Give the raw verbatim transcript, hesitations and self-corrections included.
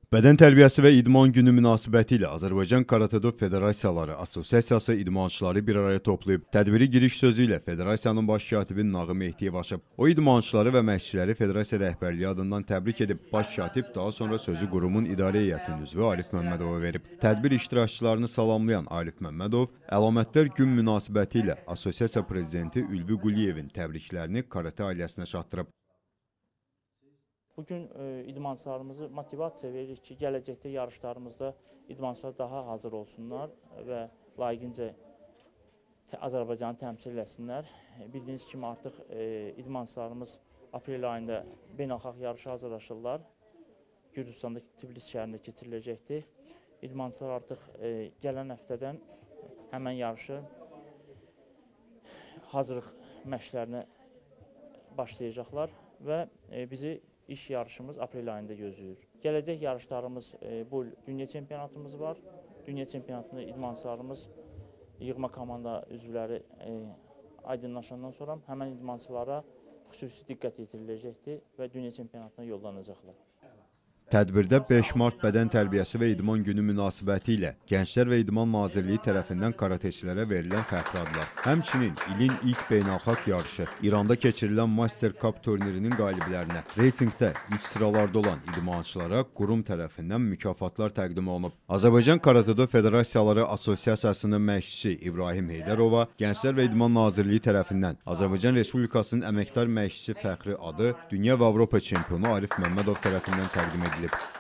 Bədən tərbiyəsi və idman günü münasibətilə Azərbaycan Karate-do Federasiyaları Assosiasiyası idmançıları bir araya toplayıb. Tədbiri giriş sözü ilə Federasiyanın baş katibi Nağım Mehdiyev açıb. O idmançıları və məşqçiləri Federasiya rəhbərliyi adından təbrik edib. Baş katib daha sonra sözü qurumun idarə heyətinin üzvü Arif Məmmədova verib. Tədbir iştirakçılarını salamlayan Arif Məmmədov, əlamətlər gün münasibəti ilə Assosiasiya prezidenti Ülvi Quliyevin təbriklərini karate ailəsinə çatdırıb. Bugün e, idmançılarımızı motivasiya veririk ki, gələcəkdə yarışlarımızda idmançılar daha hazır olsunlar və layiqincə Azərbaycanı təmsil etsinlər. Bildiyiniz kimi artıq e, idmançılarımız aprel ayında beynəlxalq yarışa hazırlaşırlar. Gürcüstanda Tbilisi şəhərində keçiriləcəkdir. İdmançılar artıq e, gələn həftədən həmən yarışı hazırlıq məşqlərinə başlayacaqlar və e, bizi İş yarışımız aprel ayında gözləyir. Gələcək yarışlarımız e, bu dünya çempionatımız var. Dünya çempionatında idmançılarımız yığma komanda üzvləri e, aydınlaşandan sonra həmən idmançılara xüsusi diqqət yetiriləcəkdir və dünya çempionatına yollanacaqlar. Tədbirdə beş mart bədən tərbiyəsi və idman günü münasibəti ilə Gənclər və İdman Nazirliyi tərəfindən karateçilərə verilən fəxri adlar. Həmçinin ilin ilk beynəlxalq yarışı İranda keçirilən Master Cup turnirinin qaliblərinə, reytingdə ilk sıralarda olan idmançılara qurum tərəfindən mükafatlar təqdim olunub. Azərbaycan Karate-do Federasiyaları Assosiasiyasının məşqçisi İbrahim Heydərova, Gənclər və İdman Nazirliyi tərəfindən Azərbaycan Respublikasının əməkdar məşqçisi fəxri adı Dünya və Avropa çempionu Arif Məmmədov tərəfindən təqdim edilib.